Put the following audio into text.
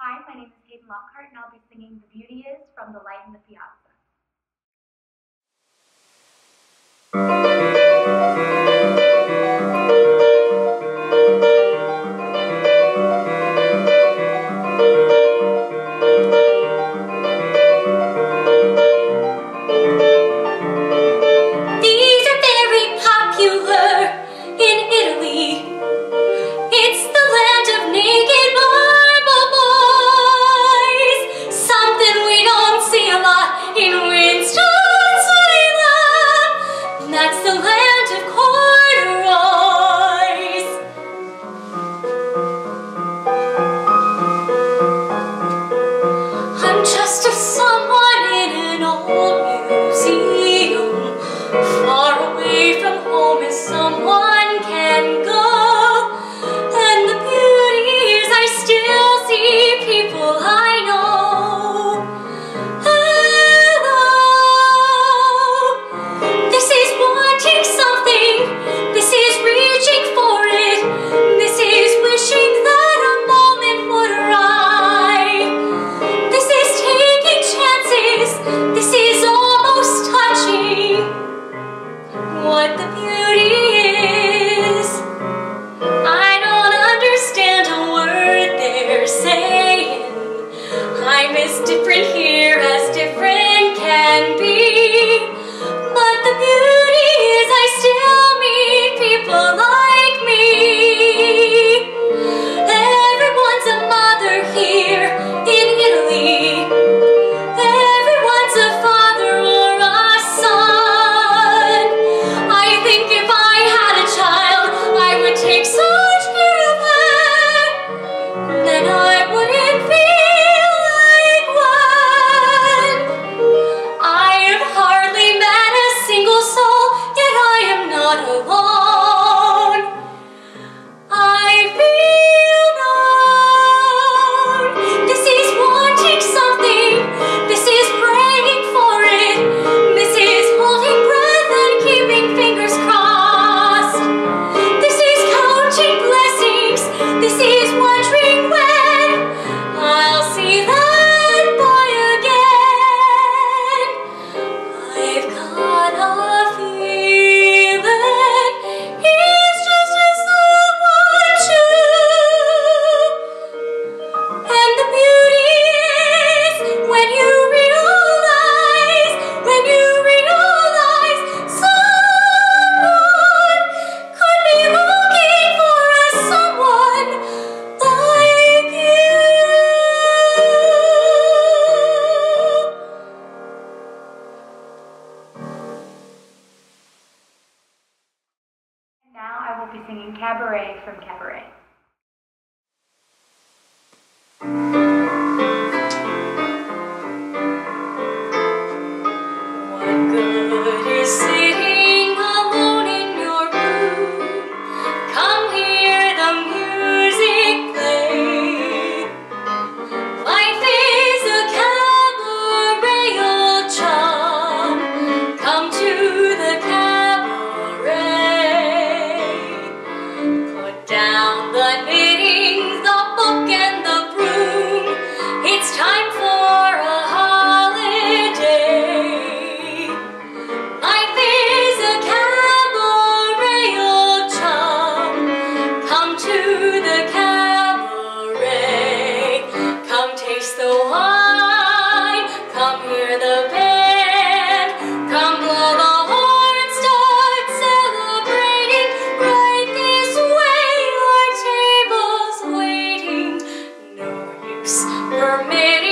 Hi, my name is Hayden Lockhart, and I'll be singing The Beauty Is from The Light in the Piazza. These are very popular in Italy. It's the land of naked marble boys, something we don't see a lot in Winston-Salem. That's the land of corduroys. I'm just a someone in an old museum, far away from home as someone can go. And the beauty is I still see people I know. Hello, this is wanting something, this is reaching for it, this is wishing that a moment would arrive. This is taking chances, this is almost touching what the beauty is. I don't understand a word they're saying. I'm as different here as different can be. But the beauty is I still meet people like me. Everyone's a mother here in Italy. Everyone's a father or a son. I think if I had a child, I would take such care of her. Then I wouldn't feel like one. I have hardly met a single soul, yet I am not alone. I feel known. This is wanting something, this is praying for it, this is holding breath and keeping fingers crossed. This is counting blessings, this is wondering when I'll see that boy again. I've got a feeling he's just a someone too. And the beauty is when you realize someone could be looking for a someone like you. And now I will be singing Cabaret from Cabaret. What good is sitting alone in your room? Come hear the music play. Life is a cabaret, old chum. Come to the cabaret. Put down the knitting, the book and the broom. It's time for a holiday. Life is a cabaret, old chum. Come to the cabaret. Come taste the wine. Come hear the band. Come blow the horn. Start celebrating right this way. Our table's waiting. No use permitting